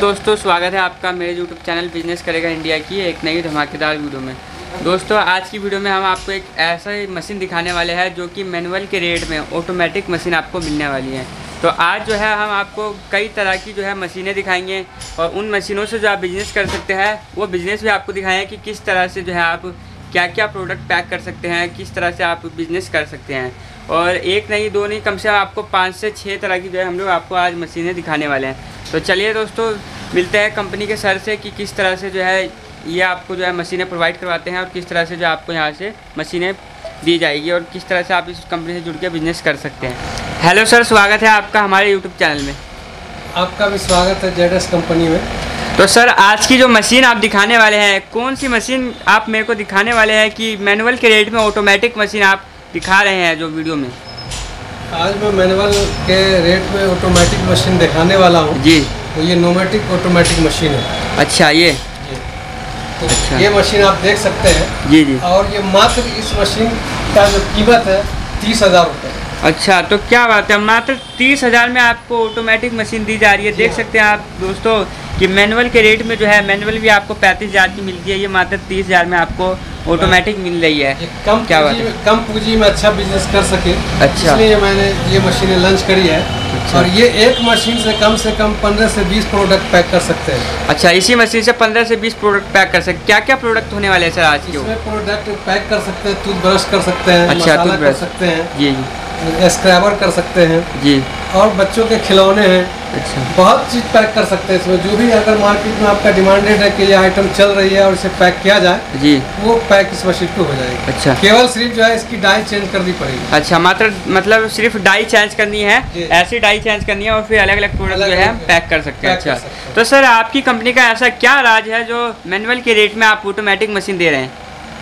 दोस्तों, स्वागत है आपका मेरे यूट्यूब चैनल बिजनेस करेगा इंडिया की एक नई धमाकेदार वीडियो में। दोस्तों, आज की वीडियो में हम आपको एक ऐसा मशीन दिखाने वाले हैं जो कि मैनुअल के रेट में ऑटोमेटिक मशीन आपको मिलने वाली है। तो आज जो है हम आपको कई तरह की जो है मशीनें दिखाएंगे और उन मशीनों से जो आप बिज़नेस कर सकते हैं वो बिज़नेस भी आपको दिखाएंगे कि किस तरह से जो है आप क्या क्या प्रोडक्ट पैक कर सकते हैं, किस तरह से आप बिज़नेस कर सकते हैं। और एक नहीं दो नहीं, कम से कम आपको 5 से 6 तरह की जो है हम लोग आपको आज मशीनें दिखाने वाले हैं। तो चलिए दोस्तों, मिलते हैं कंपनी के सर से कि किस तरह से जो है ये आपको जो है मशीनें प्रोवाइड करवाते हैं और किस तरह से जो आपको यहाँ से मशीनें दी जाएगी और किस तरह से आप इस कंपनी से जुड़ के बिज़नेस कर सकते हैं। हेलो सर, स्वागत है आपका हमारे यूट्यूब चैनल में। आपका भी स्वागत है जेडएस कंपनी में। तो सर, आज की जो मशीन आप दिखाने वाले हैं, कौन सी मशीन आप मेरे को दिखाने वाले हैं कि मैनुअल के रेट में ऑटोमेटिक मशीन आप दिखा रहे हैं जो वीडियो में? आज मैं मैनुअल के रेट में ऑटोमेटिक मशीन दिखाने वाला हूँ जी। तो ये नोमेटिक ऑटोमेटिक मशीन है। अच्छा, ये तो अच्छा। ये मशीन आप देख सकते हैं जी जी। और ये मात्र इस मशीन का जो कीमत है 30,000 रुपये। अच्छा, तो क्या बात है, मात्र 30,000 में आपको ऑटोमेटिक मशीन दी जा रही है। देख सकते हैं आप दोस्तों कि मैनुअल के रेट में जो है मैनुअल भी आपको 35,000 की मिलती है, ये मात्र 30,000 में आपको ऑटोमेटिक मिल रही है। क्या बात है, कम पूंजी में अच्छा बिजनेस कर सके, अच्छा, इसलिए मैंने ये मशीनें लॉन्च करी है। अच्छा। और ये एक मशीन से कम 15 से 20 प्रोडक्ट पैक कर सकते हैं। अच्छा, इसी मशीन से 15 से 20 प्रोडक्ट पैक कर सकते हैं। क्या क्या प्रोडक्ट होने वाले हैं सर आज के? इसमें प्रोडक्ट पैक कर सकते हैं, टूथब्रश कर सकते हैं, अच्छा, मसाला कर सकते हैं जी जी, स्क्रैबर कर सकते हैं जी, और बच्चों के खिलौने हैं। अच्छा, बहुत चीज़ पैक कर सकते हैं इसमें। जो भी अगर मार्केट में आपका डिमांडेड है कि ये आइटम चल रही है और इसे पैक किया जाए जी, वो पैक इस मशीन पे हो जाएगी। अच्छा, केवल सिर्फ जो है इसकी डाई चेंज करनी पड़ेगी। अच्छा, मतलब सिर्फ डाई चेंज करनी है, ऐसी डाई चेंज करनी है और फिर अलग अलग प्रोडक्ट जो है पैक कर सकते हैं। अच्छा, तो सर आपकी कंपनी का ऐसा क्या राज है जो मैनुअल के रेट में आप ऑटोमेटिक मशीन दे रहे हैं?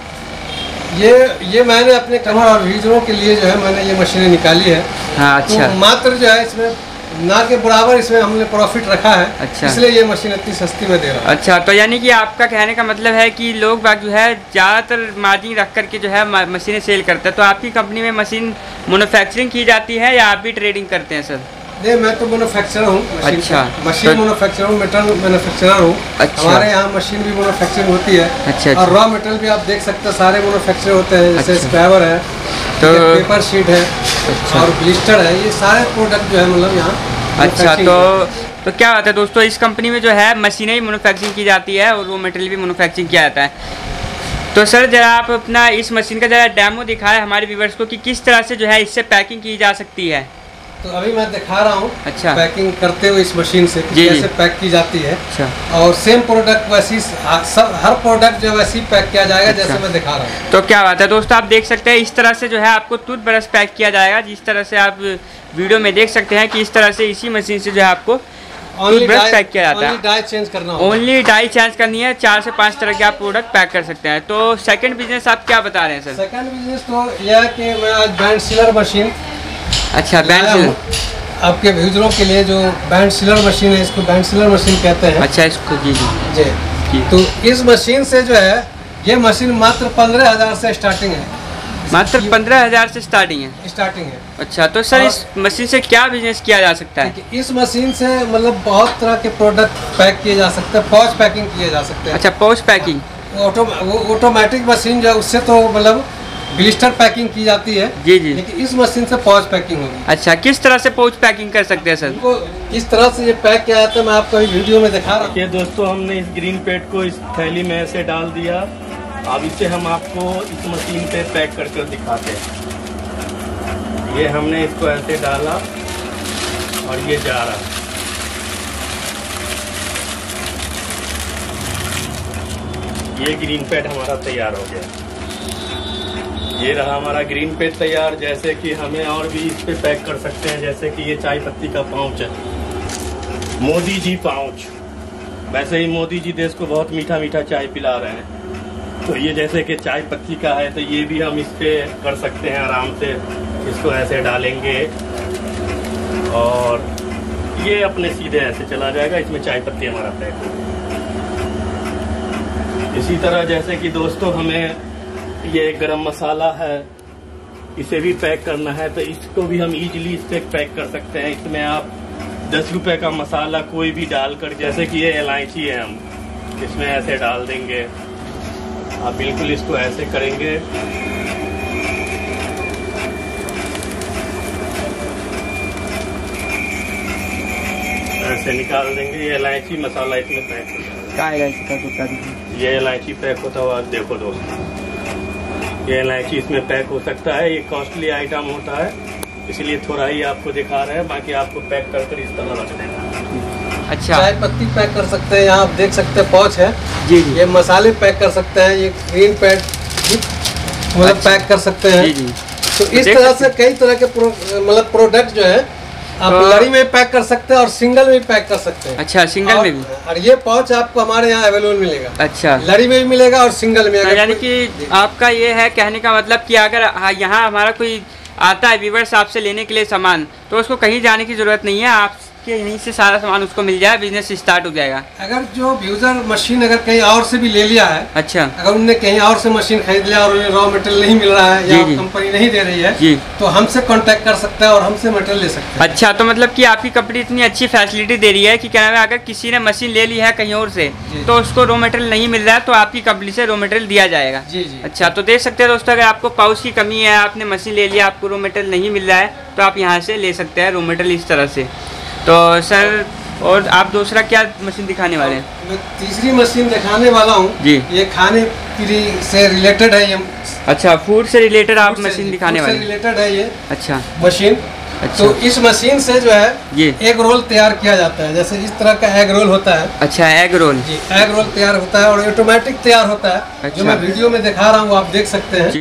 ये मैंने अपने कस्टमर और यूजरों के लिए जो है मैंने ये मशीनें निकाली है। हाँ, अच्छा। तो मात्र जो है इसमें ना के बराबर इसमें हमने प्रॉफिट रखा है। अच्छा, इसलिए ये मशीन इतनी सस्ती में दे रहा है। अच्छा, तो यानी कि आपका कहने का मतलब है कि लोग बाग जो है ज़्यादातर मार्जिन रख करके जो है मशीनें सेल करते हैं। तो आपकी कंपनी में मशीन मैन्युफैक्चरिंग की जाती है या आप भी ट्रेडिंग करते हैं सर? नहीं, मैं तो मैन्युफैक्चरर हूँ। अच्छा, मशीन मैन्युफैक्चरर हूँ, मेटल मैन्युफैक्चरर हूँ। अच्छा, हमारे यहाँ मशीन भी मैन्युफैक्चरिंग होती है। अच्छा, और रॉ मेटल भी आप देख सकते हैं सारे मैन्युफैक्चर होते हैं, जैसे स्क्रैबर है, तो पेपर शीट है, अच्छा, और ब्लिस्टर है, ये सारे प्रोडक्ट जो है मतलब यहाँ। अच्छा, तो क्या बात है दोस्तों, इस कंपनी में जो है मशीनें ही मैन्युफैक्चरिंग की जाती है और वो मटेरियल भी मैन्युफैक्चरिंग किया जाता है। तो सर जरा आप अपना इस मशीन का जरा डेमो दिखाएं हमारे व्यूअर्स को कि किस तरह से जो है इससे पैकिंग की जा सकती है। तो अभी मैं दिखा रहा हूँ। अच्छा, पैकिंग करते हुए इस मशीन से कैसे पैक की जाती है। अच्छा, और सेम प्रोडक्ट वैसी सब हर प्रोडक्ट जो वैसी पैक किया जाएगा। अच्छा, जैसे मैं दिखा रहा हूँ। तो क्या बात है दोस्तों, आप देख सकते हैं इस तरह से जो है आपको टूथब्रश पैक किया जाएगा, जिस तरह से आप वीडियो में देख सकते हैं कि इस तरह से इसी मशीन से जो है आपको टूथब्रश पैक किया जाता है। डाई चेंज करना, ओनली डाई चेंज करनी है। 4 से 5 तरह के आप प्रोडक्ट पैक कर सकते हैं। तो सेकंड बिजनेस आप क्या बता रहे हैं सर? सेकंड बिजनेस तो यह है कि मैं आज बैंड सीलर मशीन, अच्छा बैंड सीलर आपके यूजरों के लिए, जो बैंड सीलर मशीन है, इसको बैंड सीलर मशीन कहते हैं। अच्छा, इसको जी जी जी। तो इस मशीन से जो है ये मशीन मात्र 15,000 से स्टार्टिंग है। मात्र 15,000 से स्टार्टिंग है। अच्छा, तो सर इस मशीन से क्या बिजनेस किया जा सकता है? इस मशीन से मतलब बहुत तरह के प्रोडक्ट पैक किए जा सकते हैं, पाउच पैकिंग किए जा सकते हैं। अच्छा, पाउच पैकिंग, ऑटोमेटिक मशीन जो है उससे तो मतलब ब्लिस्टर पैकिंग की जाती है जी जी, लेकिन इस मशीन से पाउच पैकिंग होगी। अच्छा, किस तरह से पाउच पैकिंग कर सकते हैं सर? तो इस तरह से ये पैक किया जाता है, मैं आपको वीडियो में दिखा रहा हूँ। ये दोस्तों हमने इस ग्रीन पैड को इस थैली में ऐसे डाल दिया। अब इसे हम आपको इस मशीन पे पैक कर दिखाते हैं। ये हमने इसको ऐसे डाला और ये जा रहा है। ये ग्रीन पैड हमारा तैयार हो गया। ये रहा हमारा ग्रीन पैड तैयार। जैसे कि हमें और भी इस पे पैक कर सकते हैं, जैसे कि ये चाय पत्ती का पाउच है, मोदी जी पाउच। वैसे ही मोदी जी देश को बहुत मीठा मीठा चाय पिला रहे हैं, तो ये जैसे कि चाय पत्ती का है, तो ये भी हम इस पे कर सकते हैं आराम से। इसको ऐसे डालेंगे और ये अपने सीधे ऐसे चला जाएगा, इसमें चाय पत्ती हमारा पैक हो। इसी तरह जैसे कि दोस्तों हमें ये गरम मसाला है, इसे भी पैक करना है, तो इसको भी हम इजीली इससे पैक कर सकते हैं। इसमें आप 10 रुपए का मसाला कोई भी डालकर, जैसे कि ये इलायची है, हम इसमें ऐसे डाल देंगे। आप बिल्कुल इसको ऐसे करेंगे, ऐसे निकाल देंगे। ये इलायची मसाला इसमें पैक हो जाएगा। इलायची का टुकड़ा, ये इलायची पैक होता हुआ देखो दोस्तों, ये इलायची इसमें पैक हो सकता है। ये कॉस्टली आइटम होता है, इसलिए थोड़ा ही आपको दिखा रहे हैं, बाकी आपको पैक कर इस तरह रख देना। अच्छा, चाय पत्ती पैक कर सकते हैं, यहाँ आप देख सकते हैं पाउच है जी जी। ये मसाले पैक कर सकते हैं, ये ग्रीन पैड मतलब पैक कर सकते हैं जी जी। तो इस तरह से कई तरह के मतलब प्रोडक्ट जो है आप लड़ी में पैक कर सकते हैं और सिंगल में भी पैक कर सकते हैं। अच्छा, सिंगल में भी। और ये पाउच आपको हमारे यहाँ अवेलेबल मिलेगा। अच्छा, लड़ी में भी मिलेगा और सिंगल में। यानी कि आपका ये है कहने का मतलब कि अगर यहाँ हमारा कोई आता है व्यूअर्स आपसे लेने के लिए सामान, तो उसको कहीं जाने की जरूरत नहीं है, आपके यहीं से सारा सामान उसको मिल जाए, बिजनेस स्टार्ट हो जाएगा। अगर जो यूजर मशीन अगर कहीं और से भी ले लिया है, अच्छा, अगर उनने कहीं और से मशीन खरीद लिया और उन्हें रॉ मटेरियल नहीं मिल रहा है या कंपनी नहीं दे रही है जी, तो हमसे कांटेक्ट कर सकता है और हमसे मटेरियल ले सकते हैं। अच्छा, तो मतलब कि आपकी कंपनी इतनी अच्छी फैसिलिटी दे रही है कि क्या नाम है, अगर किसी ने मशीन ले ली है कहीं और से तो उसको रॉ मटेरियल नहीं मिल रहा है तो आपकी कंपनी से रॉ मटेरियल दिया जाएगा। जी जी। अच्छा, तो देख सकते हैं दोस्तों, अगर आपको पाउच की कमी है, आपने मशीन ले लिया, आपको रॉ मटेरियल नहीं मिल रहा है तो आप यहाँ से ले सकते हैं रॉ मटेरियल इस तरह से। तो सर, और आप दूसरा क्या मशीन दिखाने वाले हैं? मैं तीसरी मशीन दिखाने वाला हूँ जी। ये खाने पीने से रिलेटेड है ये। अच्छा, फूड से रिलेटेड आप मशीन दिखाने वाले हैं? रिलेटेड है ये। अच्छा मशीन। अच्छा। तो इस मशीन से जो है ये एग रोल तैयार किया जाता है, जैसे इस तरह का एग रोल होता है। अच्छा, एग रोल जी, एग रोल तैयार होता है और ऑटोमेटिक तैयार होता है। अच्छा। जो मैं वीडियो में दिखा रहा हूँ आप देख सकते हैं।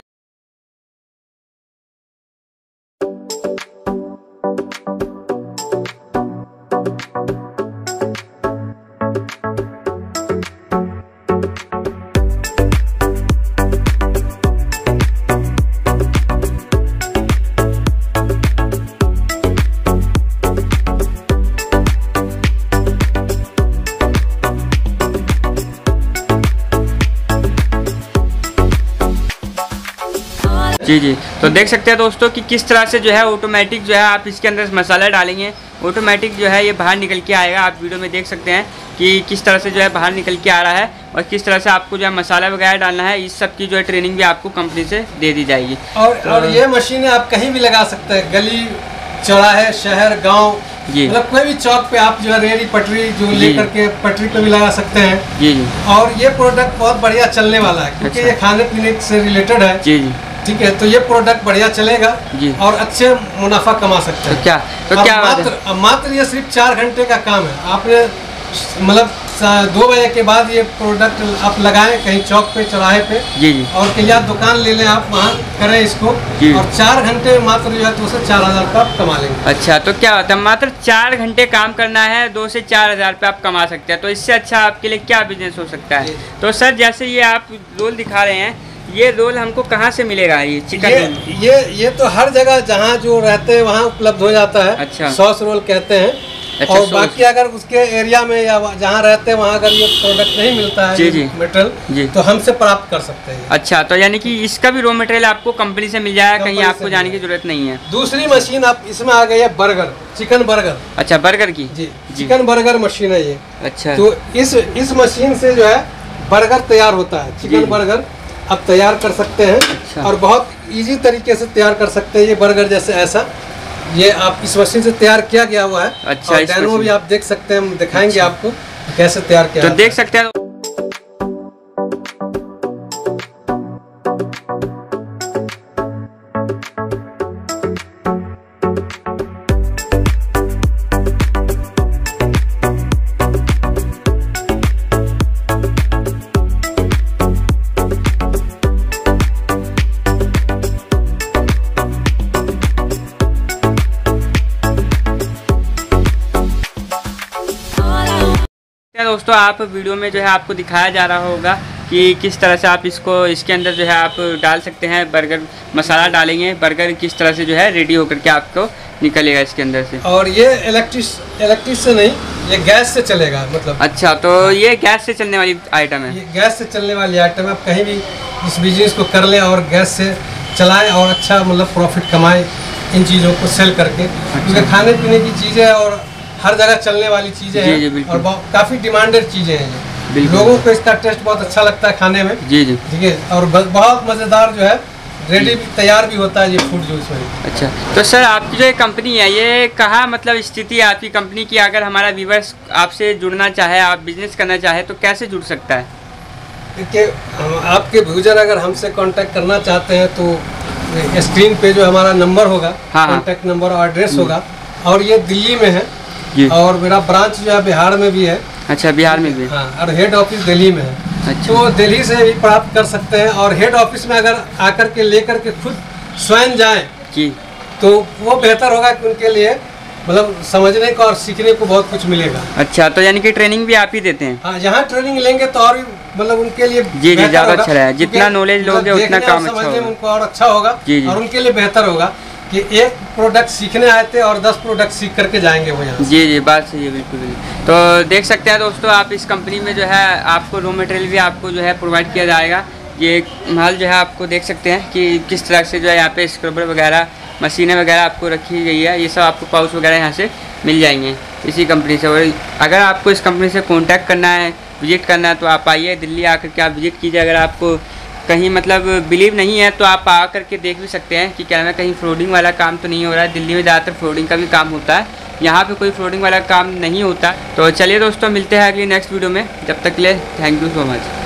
जी जी। तो देख सकते हैं दोस्तों कि किस तरह से जो है ऑटोमेटिक जो है आप इसके अंदर मसाला डालेंगे, ऑटोमेटिक जो है ये बाहर निकल के आएगा। आप वीडियो में देख सकते हैं कि किस तरह से जो है बाहर निकल के आ रहा है और किस तरह से आपको जो है मसाला वगैरह डालना है, इस सब की जो है ट्रेनिंग भी आपको कंपनी से दे दी जाएगी। और ये मशीनें आप कहीं भी लगा सकते हैं, गली चौराहे, शहर, गाँव, मतलब कोई भी चौक पे आप जो है रेडी पटरी जो लेकर के पटरी पे भी लगा सकते हैं। जी जी। और ये प्रोडक्ट बहुत बढ़िया चलने वाला है क्योंकि ये खाने पीने से रिलेटेड है। जी जी। ठीक है, तो ये प्रोडक्ट बढ़िया चलेगा और अच्छे मुनाफा कमा सकते हैं। तो क्या मात्र ये सिर्फ 4 घंटे का काम है। आपने मतलब 2 बजे के बाद ये प्रोडक्ट आप लगाएं कहीं चौक पे, चौराहे पे। जी जी। और कहीं दुकान ले लें आप, वहाँ करें इसको और 4 घंटे मात्र जो है 2 से 4 हज़ार रुपये आप कमा लेंगे। अच्छा, तो क्या होता है, मात्र 4 घंटे काम करना है, 2 से 4 हज़ार रुपये आप कमा सकते हैं। तो इससे अच्छा आपके लिए क्या बिजनेस हो सकता है? तो सर, जैसे ये आप रोल दिखा रहे हैं, ये रोल हमको कहाँ से मिलेगा? ये चिकन ये तो हर जगह जहाँ जो रहते हैं वहाँ उपलब्ध हो जाता है। अच्छा। सॉस रोल कहते हैं। अच्छा, और बाकी अगर उसके एरिया में या जहाँ रहते हैं वहाँ अगर ये प्रोडक्ट नहीं मिलता है, जी मटेरियल, तो हमसे प्राप्त कर सकते हैं। अच्छा, तो यानी कि इसका भी रॉ मटेरियल आपको कंपनी से मिल जाएगा, कहीं आपको जाने की जरूरत नहीं है। दूसरी मशीन आप इसमें आ गई है बर्गर, चिकन बर्गर। अच्छा, बर्गर की? जी, चिकन बर्गर मशीन है ये। अच्छा। तो इस मशीन से जो है बर्गर तैयार होता है, चिकन बर्गर आप तैयार कर सकते हैं। अच्छा। और बहुत इजी तरीके से तैयार कर सकते हैं ये बर्गर, जैसे ऐसा ये आप इस मशीन से तैयार किया गया हुआ है। अच्छा, और डेमो भी आप देख सकते हैं, हम दिखाएंगे आपको कैसे तैयार किया। तो देख सकते हैं। दोस्तों, आप वीडियो में जो है आपको दिखाया जा रहा होगा कि किस तरह से आप इसके अंदर जो है आप डाल सकते हैं, बर्गर मसाला डालेंगे, बर्गर किस तरह से जो है रेडी होकर के आपको निकलेगा इसके अंदर से। और ये इलेक्ट्रिक से नहीं, ये गैस से चलेगा मतलब। अच्छा, तो ये गैस से चलने वाली आइटम है? ये गैस से चलने वाली आइटम है। आप कहीं भी इस बिजनेस को कर लें और गैस से चलाएं और अच्छा मतलब प्रॉफिट कमाएं इन चीज़ों को सेल करके। क्योंकि खाने पीने की चीज़ें और हर जगह चलने वाली चीजें हैं और काफी डिमांडेड चीजें हैं। लोगों को इसका टेस्ट बहुत अच्छा लगता है खाने में। जी जी, ठीक है। और बहुत मजेदार जो है, रेडी तैयार भी होता है ये फूड जो इसमें। अच्छा, तो सर आपकी जो कंपनी है ये कहाँ मतलब स्थिति है आपकी कंपनी की? अगर हमारा व्यूअर्स आपसे जुड़ना चाहे, आप बिजनेस करना चाहे तो कैसे जुड़ सकता है? देखिए, आपके व्यूजर अगर हमसे कांटेक्ट करना चाहते हैं तो स्क्रीन पे जो हमारा नंबर होगा, कांटेक्ट नंबर और एड्रेस होगा, और ये दिल्ली में है और मेरा ब्रांच जो है बिहार में भी है। अच्छा, बिहार में भी? हाँ, और हेड ऑफिस दिल्ली में है। अच्छा। तो दिल्ली से भी प्राप्त कर सकते हैं, और हेड ऑफिस में अगर आकर के लेकर के खुद स्वयं जाएं तो वो बेहतर होगा कि उनके लिए मतलब समझने को और सीखने को बहुत कुछ मिलेगा। अच्छा, तो यानी कि ट्रेनिंग भी आप ही देते हैं? हाँ, यहाँ ट्रेनिंग लेंगे तो और मतलब उनके लिए जी जी ज़्यादा अच्छा है। जितना नॉलेज लोगे उतना काम अच्छा होगा, उनको और अच्छा होगा और उनके लिए बेहतर होगा कि एक प्रोडक्ट सीखने आए थे और 10 प्रोडक्ट सीख करके जाएंगे वो यहाँ। जी जी, बात सही है, बिल्कुल बिल्कुल। तो देख सकते हैं दोस्तों, आप इस कंपनी में जो है आपको रॉ मटेरियल भी आपको जो है प्रोवाइड किया जाएगा। ये माल जो है आपको देख सकते हैं कि किस तरह से जो है यहाँ पे स्क्रबर वगैरह, मशीनें वगैरह आपको रखी गई है। ये सब आपको पाउच वगैरह यहाँ से मिल जाएंगे इसी कंपनी से। और अगर आपको इस कंपनी से कांटेक्ट करना है, विजिट करना है, तो आप आइए दिल्ली आकर के आप विजिट कीजिए। अगर आपको कहीं मतलब बिलीव नहीं है तो आप आकर के देख भी सकते हैं कि क्या मैं कहीं फ्रॉडिंग वाला काम तो नहीं हो रहा है। दिल्ली में ज़्यादातर फ्रॉडिंग का भी काम होता है, यहाँ पे कोई फ्रॉडिंग वाला काम नहीं होता। तो चलिए दोस्तों, मिलते हैं अगली नेक्स्ट वीडियो में। जब तक के लिए थैंक यू सो मच।